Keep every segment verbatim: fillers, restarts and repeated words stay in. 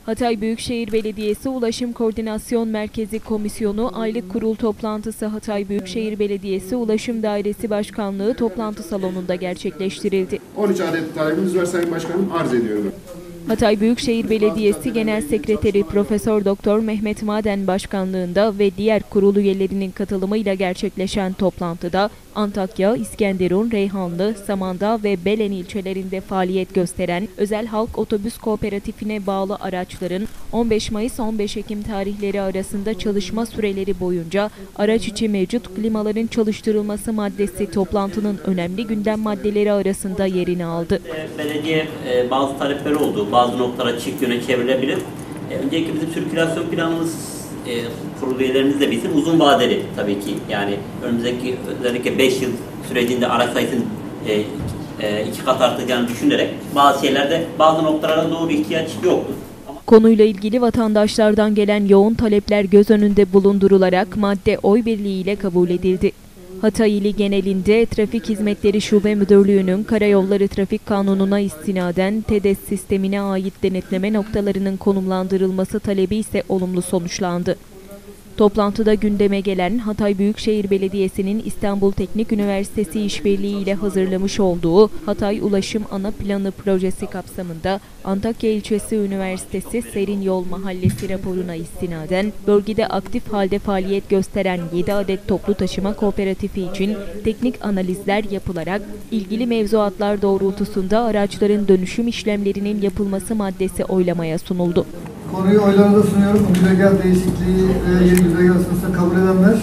Hatay Büyükşehir Belediyesi Ulaşım Koordinasyon Merkezi Komisyonu aylık kurul toplantısı Hatay Büyükşehir Belediyesi Ulaşım Dairesi Başkanlığı toplantı salonunda gerçekleştirildi. on üç adet talebimiz var Sayın Başkanım, arz ediyorum. Hatay Büyükşehir Belediyesi Genel Sekreteri Profesör Doktor Mehmet Maden başkanlığında ve diğer kurul üyelerinin katılımıyla gerçekleşen toplantıda Antakya, İskenderun, Reyhanlı, Samandağ ve Belen ilçelerinde faaliyet gösteren Özel Halk Otobüs Kooperatifine bağlı araçların on beş Mayıs on beş Ekim tarihleri arasında çalışma süreleri boyunca araç içi mevcut klimaların çalıştırılması maddesi toplantının önemli gündem maddeleri arasında yerini aldı. Belediye bazı talepleri oldu. Bazı noktalara çift yöne çevrilebilir. Öncelikle bizim sirkülasyon planımız e, kurul üyelerimiz de bizim uzun vadeli tabii ki. Yani önümüzdeki özellikle beş yıl sürecinde araç sayısının e, e, iki kat artacağını düşünerek bazı şeylerde bazı noktalara doğru ihtiyaç yoktu. Konuyla ilgili vatandaşlardan gelen yoğun talepler göz önünde bulundurularak madde oy birliğiyle kabul edildi. Hatay ili genelinde Trafik Hizmetleri Şube Müdürlüğü'nün Karayolları Trafik Kanunu'na istinaden TEDES sistemine ait denetleme noktalarının konumlandırılması talebi ise olumlu sonuçlandı. Toplantıda gündeme gelen Hatay Büyükşehir Belediyesi'nin İstanbul Teknik Üniversitesi işbirliği ile hazırlamış olduğu Hatay Ulaşım Ana Planı projesi kapsamında Antakya İlçesi Üniversitesi Serin Yol Mahallesi raporuna istinaden bölgede aktif halde faaliyet gösteren yedi adet toplu taşıma kooperatifi için teknik analizler yapılarak ilgili mevzuatlar doğrultusunda araçların dönüşüm işlemlerinin yapılması maddesi oylamaya sunuldu. Konuyu oylarınıza sunuyorum. Bu güzergah değişikliği ve yeni güzergah ısınırsa kabul edenler.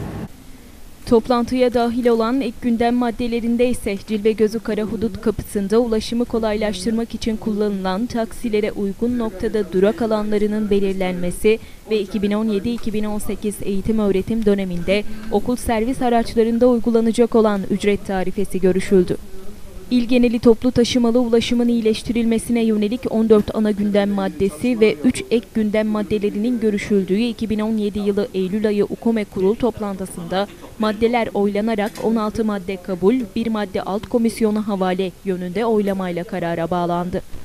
Toplantıya dahil olan ek gündem maddelerinde ise Cilvegözü Karahudut kapısında ulaşımı kolaylaştırmak için kullanılan taksilere uygun noktada durak alanlarının belirlenmesi ve iki bin on yedi iki bin on sekiz eğitim öğretim döneminde okul servis araçlarında uygulanacak olan ücret tarifesi görüşüldü. İl geneli toplu taşımalı ulaşımın iyileştirilmesine yönelik on dört ana gündem maddesi ve üç ek gündem maddelerinin görüşüldüğü iki bin on yedi yılı Eylül ayı UKOME kurul toplantısında maddeler oylanarak on altı madde kabul, bir madde alt komisyona havale yönünde oylamayla karara bağlandı.